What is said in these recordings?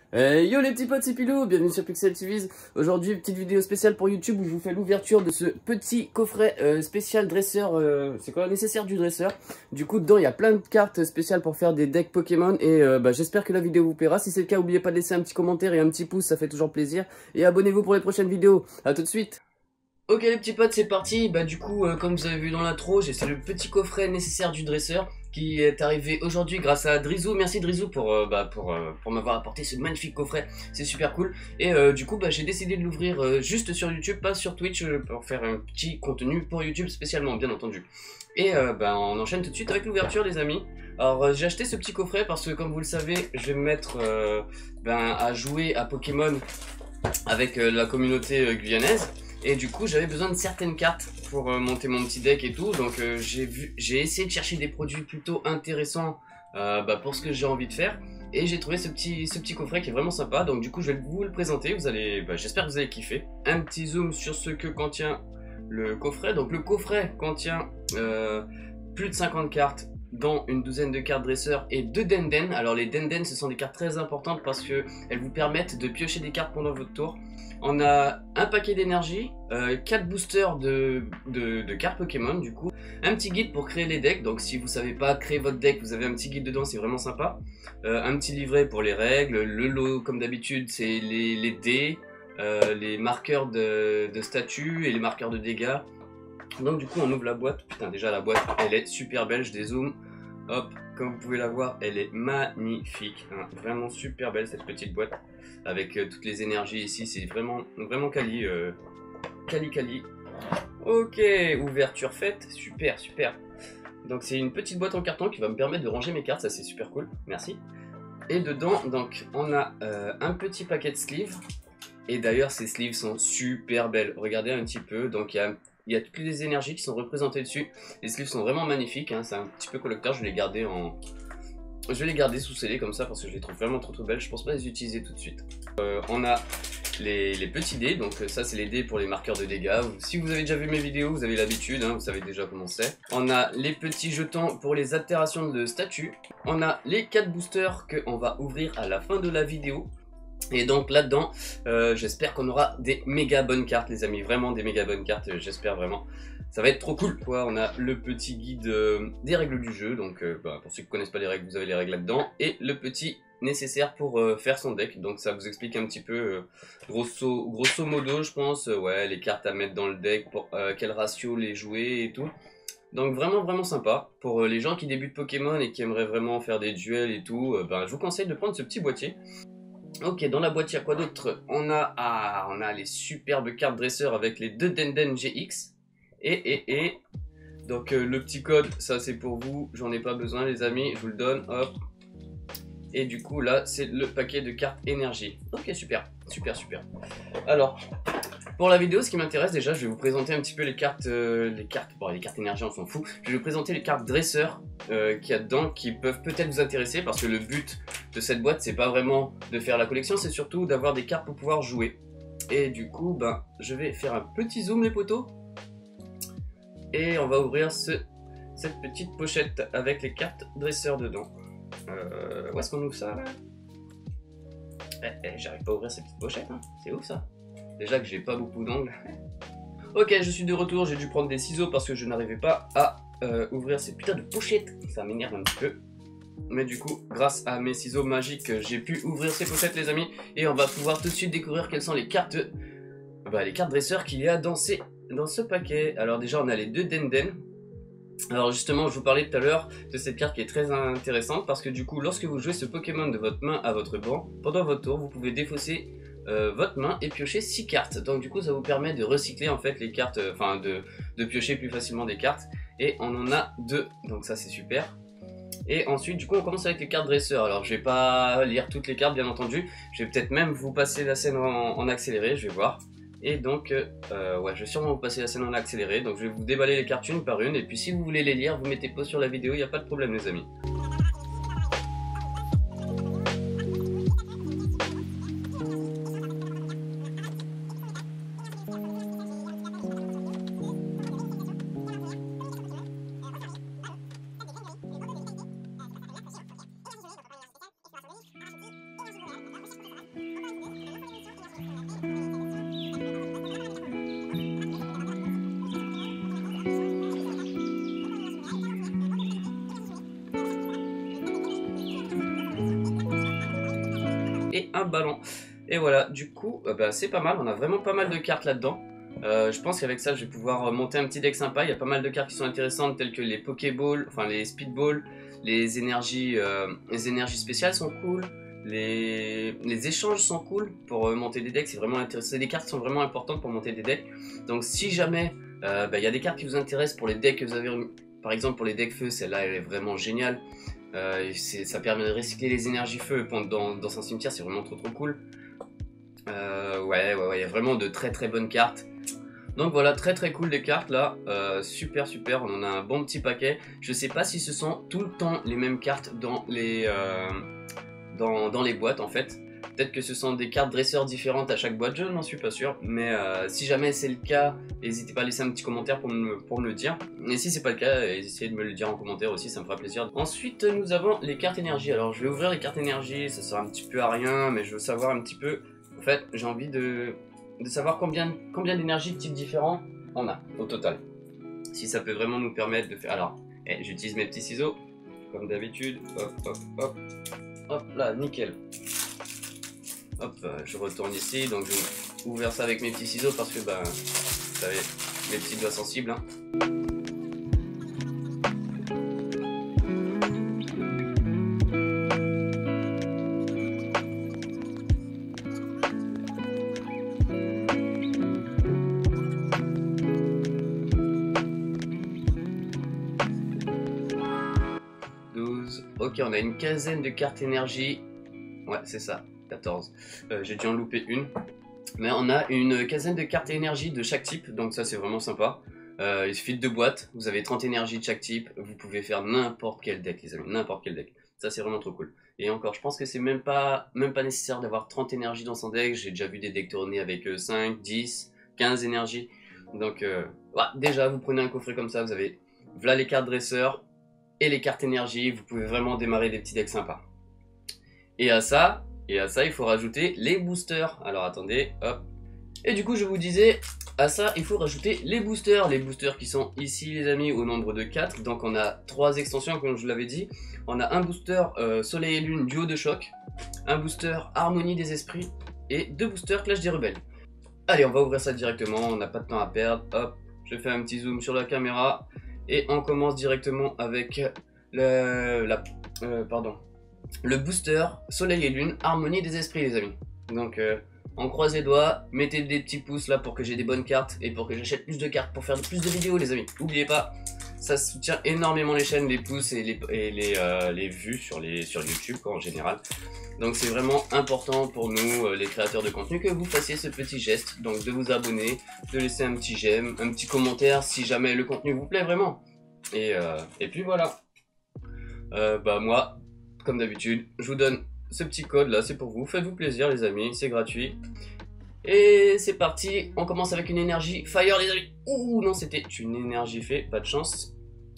Yo les petits potes, c'est Pilou, bienvenue sur Pixel TVs. Aujourd'hui, petite vidéo spéciale pour YouTube où je vous fais l'ouverture de ce petit coffret spécial dresseur. C'est quoi, nécessaire du dresseur. Du coup, dedans, il y a plein de cartes spéciales pour faire des decks Pokémon. Et j'espère que la vidéo vous plaira. Si c'est le cas, n'oubliez pas de laisser un petit commentaire et un petit pouce, ça fait toujours plaisir. Et abonnez-vous pour les prochaines vidéos. A tout de suite. Ok les petits potes, c'est parti. Comme vous avez vu dans l'intro, c'est le petit coffret nécessaire du dresseur qui est arrivé aujourd'hui grâce à Drizou. Merci Drizou pour m'avoir apporté ce magnifique coffret, c'est super cool. Et j'ai décidé de l'ouvrir juste sur YouTube, pas sur Twitch, pour faire un petit contenu pour YouTube spécialement, bien entendu. Et on enchaîne tout de suite avec l'ouverture les amis. Alors j'ai acheté ce petit coffret parce que comme vous le savez, je vais me mettre à jouer à Pokémon avec la communauté guyanaise. Et du coup j'avais besoin de certaines cartes pour monter mon petit deck et tout. Donc j'ai essayé de chercher des produits plutôt intéressants pour ce que j'ai envie de faire. Et j'ai trouvé ce petit coffret qui est vraiment sympa. Donc du coup je vais vous le présenter, j'espère que vous allez kiffer. Un petit zoom sur ce que contient le coffret. Donc le coffret contient plus de 50 cartes, dont une douzaine de cartes dresseurs et 2 denden. Alors les denden ce sont des cartes très importantes parce que elles vous permettent de piocher des cartes pendant votre tour. On a un paquet d'énergie, 4 boosters de cartes Pokémon du coup, un petit guide pour créer les decks, donc si vous savez pas créer votre deck, vous avez un petit guide dedans, c'est vraiment sympa. Un petit livret pour les règles, le lot comme d'habitude c'est les dés, les marqueurs de statut et les marqueurs de dégâts. Donc du coup on ouvre la boîte, putain déjà la boîte elle est super belle, je dézoome, hop, comme vous pouvez la voir elle est magnifique, hein. Vraiment super belle cette petite boîte, avec toutes les énergies ici, c'est vraiment quali, quali. Ok, ouverture faite, super. Donc c'est une petite boîte en carton qui va me permettre de ranger mes cartes, ça c'est super cool, merci. Et dedans, donc on a un petit paquet de sleeves, et d'ailleurs ces sleeves sont super belles, regardez un petit peu, donc il y a toutes les énergies qui sont représentées dessus. Les sleeves sont vraiment magnifiques, hein. C'est un petit peu collector, je vais les garder sous scellé comme ça parce que je les trouve vraiment trop belles. Je pense pas les utiliser tout de suite. On a les petits dés, donc ça c'est les dés pour les marqueurs de dégâts. Si vous avez déjà vu mes vidéos, vous avez l'habitude, hein, vous savez déjà comment c'est. On a les petits jetons pour les altérations de statut. On a les 4 boosters qu'on va ouvrir à la fin de la vidéo. Et donc là-dedans, j'espère qu'on aura des méga bonnes cartes les amis, vraiment des méga bonnes cartes, j'espère vraiment. Ça va être trop cool. On a le petit guide des règles du jeu, donc pour ceux qui ne connaissent pas les règles, vous avez les règles là-dedans. Et le petit nécessaire pour faire son deck, donc ça vous explique un petit peu, grosso modo je pense, ouais, les cartes à mettre dans le deck, pour quel ratio les jouer et tout. Donc vraiment sympa, pour les gens qui débutent Pokémon et qui aimeraient vraiment faire des duels et tout, je vous conseille de prendre ce petit boîtier. Ok, dans la boîte il y a quoi d'autre? On a les superbes cartes dresseurs avec les 2 Denden GX. Donc le petit code, ça c'est pour vous, j'en ai pas besoin les amis, je vous le donne, hop. Et du coup là, c'est le paquet de cartes énergie. Ok, super. Alors, pour la vidéo, ce qui m'intéresse déjà, je vais vous présenter un petit peu les cartes énergie on s'en fout. Je vais vous présenter les cartes dresseurs qu'il y a dedans, qui peuvent peut-être vous intéresser, parce que le but de cette boîte, c'est pas vraiment de faire la collection, c'est surtout d'avoir des cartes pour pouvoir jouer. Et du coup, je vais faire un petit zoom les potos. Et on va ouvrir cette petite pochette avec les cartes dresseurs dedans. Où est-ce qu'on ouvre ça là? J'arrive pas à ouvrir cette petite pochette, hein. C'est ouf ça. Déjà que j'ai pas beaucoup d'angles. Ok, je suis de retour, j'ai dû prendre des ciseaux parce que je n'arrivais pas à ouvrir cette putain de pochette. Ça m'énerve un petit peu. Mais du coup, grâce à mes ciseaux magiques, j'ai pu ouvrir ces pochettes les amis. Et on va pouvoir tout de suite découvrir quelles sont les cartes dresseurs qu'il y a dans ce paquet. Alors déjà, on a les 2 Denden. Alors justement, je vous parlais tout à l'heure de cette carte qui est très intéressante parce que du coup, lorsque vous jouez ce Pokémon de votre main à votre banc, pendant votre tour, vous pouvez défausser votre main et piocher 6 cartes. Donc du coup, ça vous permet de recycler en fait les cartes, de piocher plus facilement des cartes. Et on en a 2, donc ça c'est super. Et ensuite, du coup, on commence avec les cartes dresseurs. Alors, je vais pas lire toutes les cartes, bien entendu. Je vais peut-être même vous passer la scène en accéléré, je vais voir. Et donc, ouais, je vais sûrement vous passer la scène en accéléré. Donc, je vais vous déballer les cartes une par une. Et puis, si vous voulez les lire, vous mettez pause sur la vidéo, il n'y a pas de problème, les amis. et un ballon. Et voilà, du coup, bah, c'est pas mal, on a vraiment pas mal de cartes là-dedans. Je pense qu'avec ça, je vais pouvoir monter un petit deck sympa. Il y a pas mal de cartes qui sont intéressantes, telles que les Pokéballs, enfin les Speedballs, les énergies spéciales sont cool. Les échanges sont cool pour monter des decks, c'est vraiment intéressant. C'est des cartes qui sont vraiment importantes pour monter des decks. Donc si jamais il y a des cartes qui vous intéressent pour les decks que vous avez, par exemple pour les decks feu, celle-là elle est vraiment géniale. Ça permet de recycler les énergies feu dans un cimetière, c'est vraiment trop cool. Ouais, il y a vraiment de très bonnes cartes. Donc voilà, très cool les cartes là, super, on en a un bon petit paquet. Je sais pas si ce sont tout le temps les mêmes cartes dans les boîtes en fait. Peut-être que ce sont des cartes dresseurs différentes à chaque boîte, je n'en suis pas sûr. Mais si jamais c'est le cas, n'hésitez pas à laisser un petit commentaire pour me le dire. Et si c'est pas le cas, essayez de me le dire en commentaire aussi, ça me fera plaisir. Ensuite, nous avons les cartes énergie. Alors je vais ouvrir les cartes énergie, ça sert un petit peu à rien, mais je veux savoir un petit peu. En fait, j'ai envie de savoir combien d'énergie de types différents on a au total. Si ça peut vraiment nous permettre de faire... Alors, j'utilise mes petits ciseaux, comme d'habitude. Hop là, nickel. Hop, je retourne ici, donc je vais ouvrir ça avec mes petits ciseaux parce que, bah, vous savez, mes petits doigts sensibles. Hein. Ok, on a une quinzaine de cartes énergie. Ouais, c'est ça, 14. J'ai dû en louper une. Mais on a une quinzaine de cartes énergie de chaque type, donc ça c'est vraiment sympa. Il suffit de 2 boîtes, vous avez 30 énergies de chaque type, vous pouvez faire n'importe quel deck les amis, n'importe quel deck. Ça c'est vraiment trop cool. Et encore, je pense que c'est même pas nécessaire d'avoir 30 énergies dans son deck, j'ai déjà vu des decks tourner avec 5, 10, 15 énergies. Donc ouais, déjà vous prenez un coffret comme ça, vous avez voilà les cartes dresseurs et les cartes énergie, vous pouvez vraiment démarrer des petits decks sympas. Et à ça, il faut rajouter les boosters. Alors attendez, hop. Et du coup, je vous disais, à ça, il faut rajouter les boosters. Les boosters qui sont ici, les amis, au nombre de 4. Donc on a 3 extensions, comme je vous l'avais dit. On a un booster Soleil et Lune, duo de choc. Un booster Harmonie des esprits. Et 2 boosters Clash des rebelles. Allez, on va ouvrir ça directement, on n'a pas de temps à perdre. Hop, je fais un petit zoom sur la caméra. Et on commence directement avec le booster Soleil et Lune, Harmonie des esprits les amis. Donc on croise les doigts, mettez des petits pouces là pour que j'ai des bonnes cartes et pour que j'achète plus de cartes pour faire plus de vidéos les amis. N'oubliez pas, ça soutient énormément les chaînes, les pouces et les vues sur YouTube quoi, en général. Donc c'est vraiment important pour nous les créateurs de contenu que vous fassiez ce petit geste, donc de vous abonner, de laisser un petit j'aime, un petit commentaire si jamais le contenu vous plaît vraiment. Et puis voilà. Bah moi, comme d'habitude, je vous donne ce petit code là, c'est pour vous, faites-vous plaisir les amis, c'est gratuit. Et c'est parti, on commence avec une énergie fire les amis. Ouh non, c'était une énergie fée, pas de chance.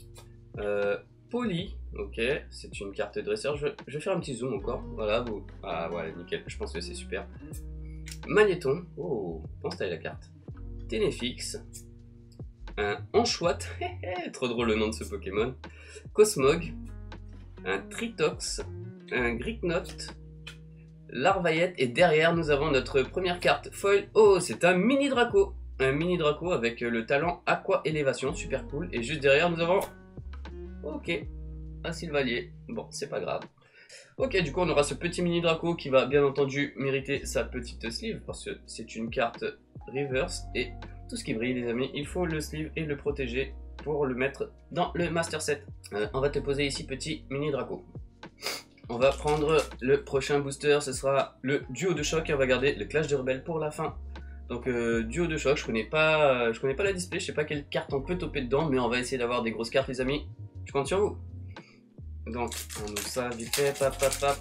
Poli, ok, c'est une carte dresseur, je vais faire un petit zoom encore, voilà, vous, ah ouais, nickel, je pense que c'est super. Magnéton, oh, bon style la carte. Ténéfix, un Anchouette, trop drôle le nom de ce Pokémon. Cosmog, un Tritox, un Gricknote, Larvaillette, et derrière nous avons notre première carte foil. Oh, c'est un mini Draco. Un mini Draco avec le talent Aqua Élévation, super cool. Et juste derrière nous avons... Ok, un Sylvalier. Bon, c'est pas grave. Ok, du coup on aura ce petit mini Draco qui va bien entendu mériter sa petite sleeve parce que c'est une carte reverse et tout ce qui brille les amis, il faut le sleeve et le protéger pour le mettre dans le master set. On va te poser ici petit mini Draco. On va prendre le prochain booster, ce sera le duo de choc et on va garder le Clash des rebelles pour la fin. Donc duo de choc, je connais pas la display, je sais pas quelle carte on peut toper dedans, mais on va essayer d'avoir des grosses cartes les amis. Je compte sur vous. Donc on ouvre ça vite fait, pap.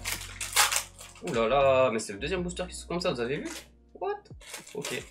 Ouh là là, mais c'est le deuxième booster qui se comme ça, vous avez vu? What? Ok.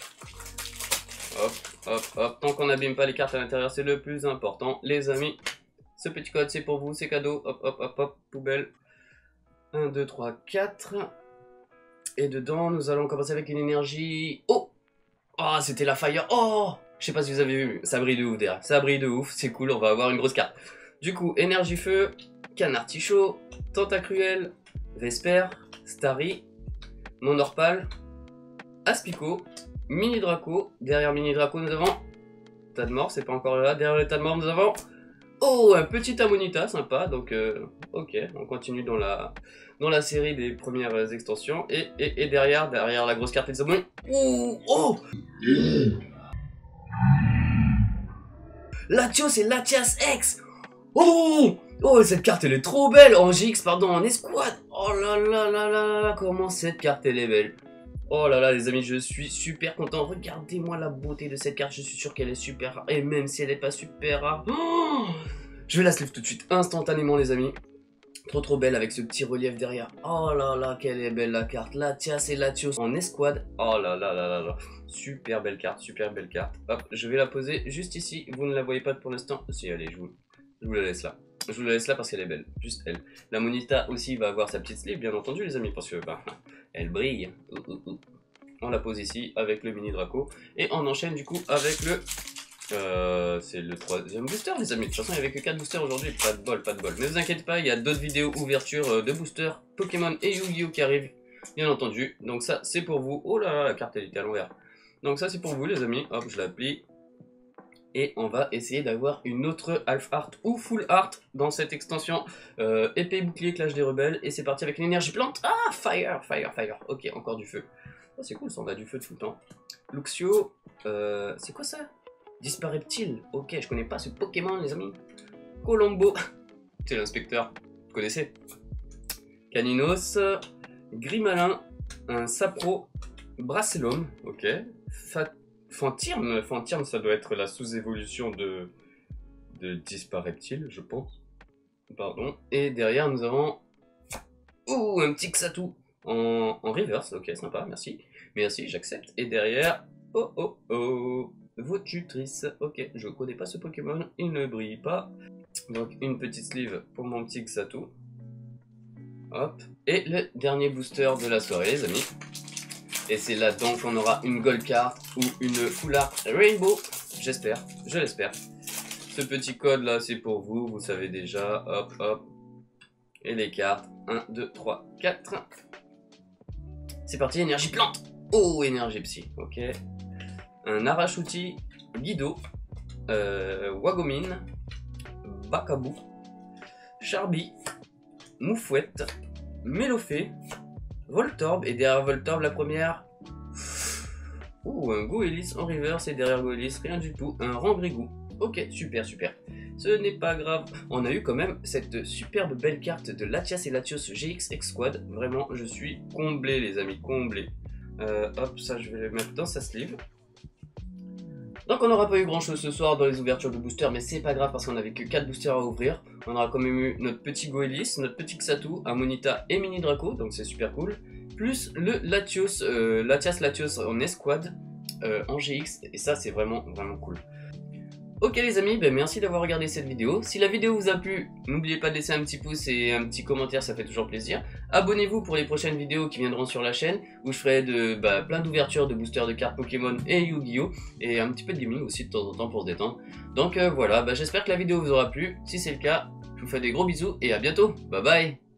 Hop. Tant qu'on n'abîme pas les cartes à l'intérieur, c'est le plus important, les amis. Ce petit code, c'est pour vous, c'est cadeau. Hop, poubelle. 1, 2, 3, 4. Et dedans, nous allons commencer avec une énergie... Oh! Oh, c'était la fire. Oh! Je sais pas si vous avez vu, ça brille de ouf derrière. Ça brille de ouf, c'est cool, on va avoir une grosse carte. Du coup, énergie feu, Canartichaud, Tentacruel, Vesper, Starry, mon Orpal, Aspico, Mini Draco. Derrière Mini Draco, nous avons Tas de Mort, c'est pas encore là. Derrière le Tas de Mort, nous avons oh, un petit Amonita, sympa. Donc, ok, on continue dans la série des premières extensions. Et derrière la grosse carte, les abonnés. Oh, oh Latios et Latias X. Oh, oh, cette carte elle est trop belle. En GX, pardon, en escouade. Oh là là là là là, comment cette carte elle est belle. Oh là là les amis, je suis super content. Regardez-moi la beauté de cette carte, je suis sûr qu'elle est super rare. Et même si elle n'est pas super rare, oh, je la slip tout de suite, instantanément les amis. Trop belle avec ce petit relief derrière. Oh là là, quelle est belle la carte. Latias et Latios en escouade. Oh là là là là là. Super belle carte, super belle carte. Hop, je vais la poser juste ici. Vous ne la voyez pas pour l'instant. Si, allez, je vous la laisse là. Je vous la laisse là parce qu'elle est belle, juste elle. La Monita aussi va avoir sa petite sleeve, bien entendu les amis, parce que bah, elle brille. On la pose ici avec le Mini Draco. Et on enchaîne du coup avec le... c'est le 3e booster les amis. De toute façon il n'y avait que 4 boosters aujourd'hui, pas de bol, pas de bol. Mais vous inquiétez pas, il y a d'autres vidéos ouverture de boosters Pokémon et Yu-Gi-Oh qui arrivent, bien entendu. Donc ça c'est pour vous. Oh là là, la carte elle était à l'envers. Donc ça c'est pour vous les amis. Hop, je la plie. Et on va essayer d'avoir une autre Half Art ou Full Art dans cette extension. Épée, bouclier, clash des rebelles. Et c'est parti avec l'énergie plante. Ah, fire. Ok, encore du feu. Oh, c'est cool, ça, on a du feu tout le temps. Luxio, c'est quoi ça? Dispareptile. Ok, je connais pas ce Pokémon, les amis. Colombo. C'est l'inspecteur. Vous connaissez? Caninos. Grimalin. Un Sapro. Bracelome. Ok. Fantirm, ça doit être la sous-évolution de Dispareptile, je pense. Pardon. Et derrière, nous avons... Oh, un petit Xatu en reverse. Ok, sympa, merci. Merci, j'accepte. Et derrière... Oh, Votutrice. Ok, je connais pas ce Pokémon, il ne brille pas. Donc, une petite sleeve pour mon petit Xatu. Hop. Et le dernier booster de la soirée, les amis. Et c'est là donc qu'on aura une gold card ou une full art rainbow. J'espère, je l'espère. Ce petit code là c'est pour vous, vous savez déjà. Hop. Et les cartes. 1, 2, 3, 4. C'est parti, énergie plante. Oh, énergie psy, ok. Un Arachuti, Guido, Wagomine, Bakabu, Charby, Moufouette, Mélofée, Voltorb, et derrière Voltorb la première, un Goélis en reverse, et derrière Goélis rien du tout, un Rambrigou. Ok, super, ce n'est pas grave. On a eu quand même cette superbe belle carte de Latias et Latios GX X Squad. Vraiment, je suis comblé les amis, comblé. Hop, ça je vais le mettre dans sa sleeve. Donc on n'aura pas eu grand chose ce soir dans les ouvertures de boosters, mais c'est pas grave parce qu'on n'avait que 4 boosters à ouvrir. On aura quand même eu notre petit Goélis, notre petit Xatu, Amonita et Mini Draco, donc c'est super cool. Plus le Latios, Latias en escouade, en GX, et ça c'est vraiment cool. Ok les amis, ben merci d'avoir regardé cette vidéo. Si la vidéo vous a plu, n'oubliez pas de laisser un petit pouce et un petit commentaire, ça fait toujours plaisir. Abonnez-vous pour les prochaines vidéos qui viendront sur la chaîne, où je ferai plein d'ouvertures de boosters de cartes Pokémon et Yu-Gi-Oh! Et un petit peu de gaming aussi de temps en temps pour se détendre. Donc voilà, j'espère que la vidéo vous aura plu. Si c'est le cas, je vous fais des gros bisous et à bientôt. Bye bye.